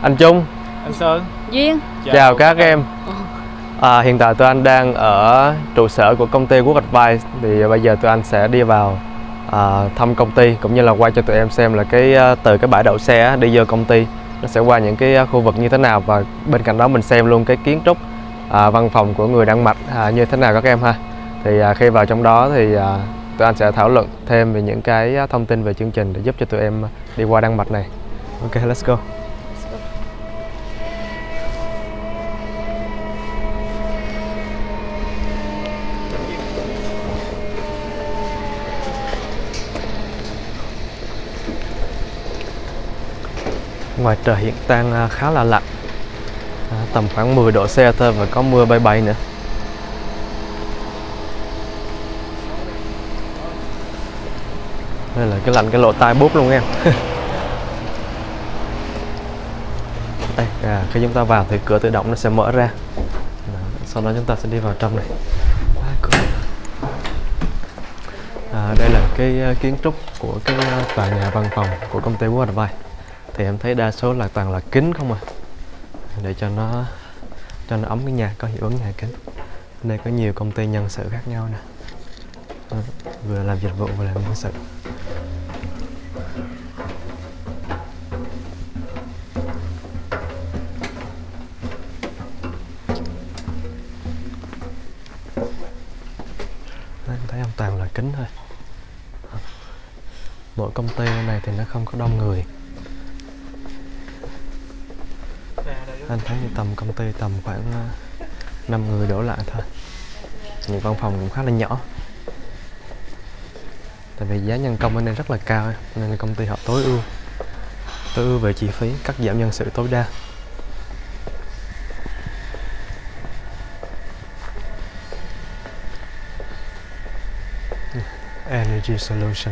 Anh Trung, Anh Sơn, Duyên. chào các em. Hiện tại tụi anh đang ở trụ sở của công ty Work Advice. Thì bây giờ tụi anh sẽ đi vào thăm công ty cũng như là quay cho tụi em xem là từ cái bãi đậu xe đi vô công ty nó sẽ qua những cái khu vực như thế nào, và bên cạnh đó mình xem luôn cái kiến trúc văn phòng của người Đan Mạch như thế nào các em ha. Thì khi vào trong đó thì tụi anh sẽ thảo luận thêm về những cái thông tin về chương trình để giúp cho tụi em đi qua Đan Mạch này. Ok, let's go. Ngoài trời hiện đang khá là lạnh, tầm khoảng 10 độ C thôi, và có mưa bay bay nữa. Đây là cái lạnh cái lỗ tai bút luôn em. Đây, khi chúng ta vào thì cửa tự động nó sẽ mở ra. Sau đó chúng ta sẽ đi vào trong này. Đây là cái kiến trúc của cái tòa nhà văn phòng của công ty Work Advice. Thì em thấy đa số là toàn là kính không à, để cho nó ấm cái nhà, có hiệu ứng nhà kính. Đây có nhiều công ty nhân sự khác nhau nè, vừa làm dịch vụ vừa làm nhân sự. Đây, em thấy em toàn là kính thôi. Mỗi công ty này thì nó không có đông người. Anh thấy tầm công ty tầm khoảng 5 người đổ lại thôi. Những văn phòng cũng khá là nhỏ. Tại vì giá nhân công ở đây rất là cao, nên công ty họ tối ưu về chi phí, cắt giảm nhân sự tối đa. Energy Solution.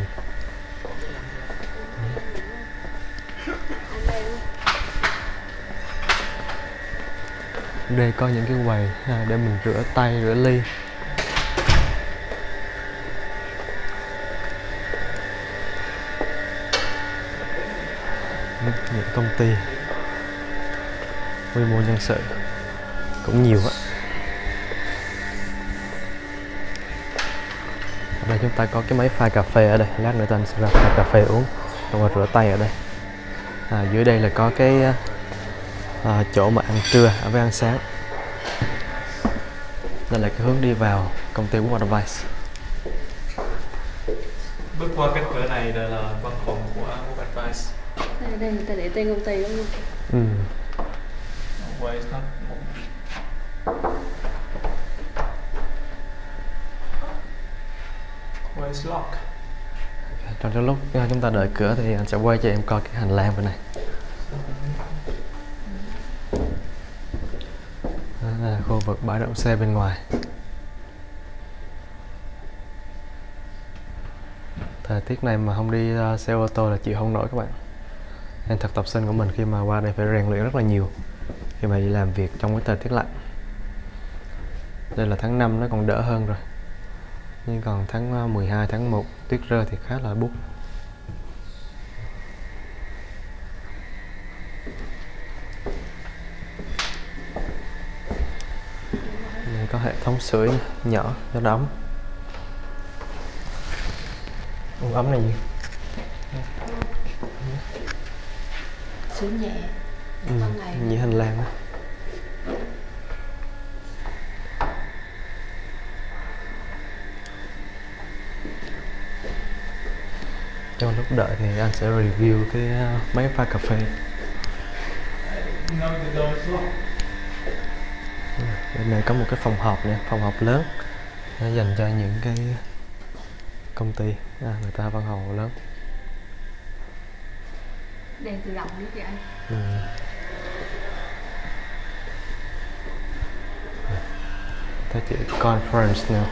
Đây có những cái quầy để mình rửa tay, rửa ly. Những công ty quy mô nhân sự cũng nhiều á. Ở đây chúng ta có cái máy pha cà phê ở đây, lát nữa anh sẽ ra pha cà phê uống, rồi rửa tay ở đây. Dưới đây là có cái chỗ mà ăn trưa với ăn sáng. Đây là cái hướng đi vào công ty Work Advice. bước qua cái cửa này là văn phòng của Work Advice. Đây người ta để tên công ty đúng không? Why is not? Why is locked? Trong lúc chúng ta đợi cửa thì anh sẽ quay cho em coi cái hành lang bên này. Đó là khu vực bãi đậu xe bên ngoài. Thời tiết này mà không đi xe ô tô là chịu không nổi các bạn. Nên thực tập sinh của mình khi mà qua đây phải rèn luyện rất là nhiều khi mà đi làm việc trong cái thời tiết lạnh. Đây là tháng 5 nó còn đỡ hơn rồi, nhưng còn tháng 12, tháng 1 tuyết rơi thì khá là buốt. Đây có hệ thống sưởi nhỏ cho nó ấm. Ấm này gì? Sưởi nhẹ. Như hành lang đó. Trong lúc đợi thì anh sẽ review cái máy pha cà phê. Bên này có một cái phòng họp nè, phòng họp lớn dành cho những cái công ty người ta văn phòng lớn. Đèn tự động nữa chị anh. Thấy chữ conference nè,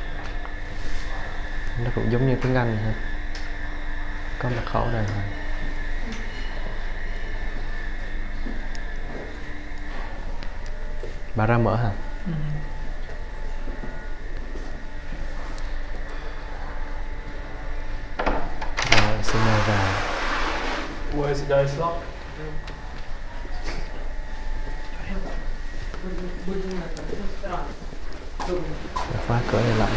nó cũng giống như tiếng Anh ha, có mật khẩu đàng hoàng. Bà ra mở hả? Rồi xin mời vào. Why is the door locked? Khóa cửa này lại.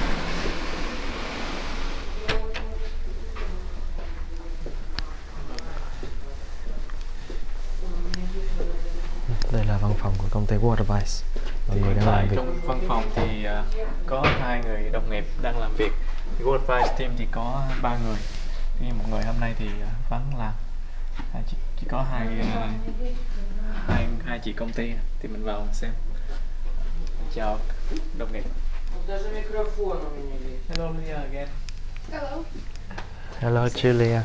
Đây là văn phòng của công ty Work Advice. Mọi người đang làm việc. Trong văn phòng thì có 2 người đồng nghiệp đang làm việc. Thì Work Advice team thì có 3 người. Thì một người hôm nay thì vắng làm. Chỉ có hai chị công ty. Thì mình vào xem. Chào đồng nghiệp. Hello Leah again. Hello. Hello Julia.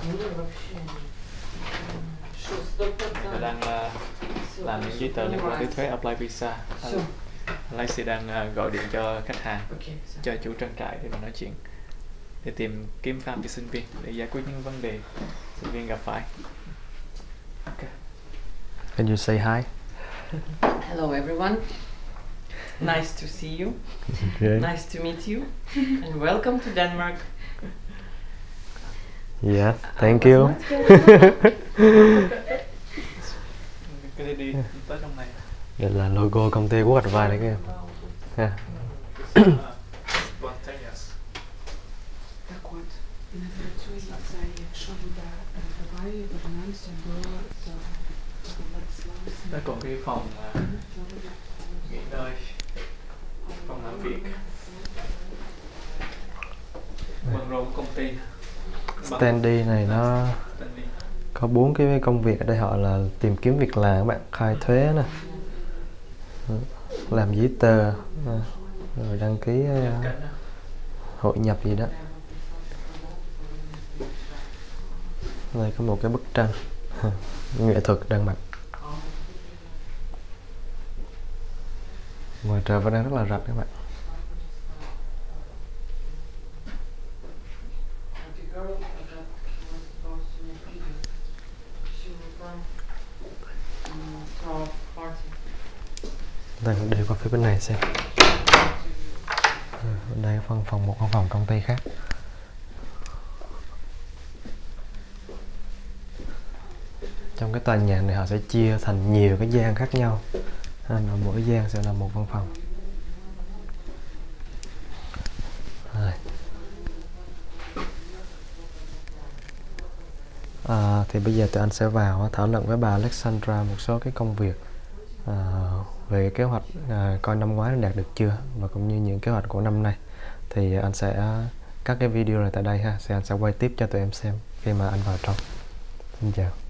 Mình đang làm những giấy tờ liên quan tới thuế apply visa. Lacey đang gọi điện cho khách hàng, cho chủ trang trại để mà nói chuyện, để tìm kiếm farm cho sinh viên để giải quyết những vấn đề sinh viên gặp phải. Okay. Can you say hi? Hello everyone. Nice to see you. Okay. Nice to meet you. And welcome to Denmark. Yeah, thank you. Cái đi tới trong này. Đây là logo công ty Work Advice đấy các em. Ha. Đây còn cái phòng nghỉ ngơi, phòng làm việc, băng rôn công ty. Standy này nó có 4 cái công việc ở đây, họ là tìm kiếm việc làm các bạn, khai thuế nè, làm giấy tờ, rồi đăng ký hội nhập gì đó. Đây có một cái bức tranh nghệ thuật đang mặc. Ngoài trời vẫn đang rất là rạch các bạn. Đây đi qua phía bên này xem. Bên đây một văn phòng công ty khác. Trong cái tòa nhà này họ sẽ chia thành nhiều cái gian khác nhau, mỗi gian sẽ là một văn phòng. Thì bây giờ tụi anh sẽ vào thảo luận với bà Alexandra một số cái công việc về kế hoạch coi năm ngoái đạt được chưa, và cũng như những kế hoạch của năm nay. Thì anh sẽ cắt cái video này tại đây ha, anh sẽ quay tiếp cho tụi em xem khi mà anh vào trong. Xin chào.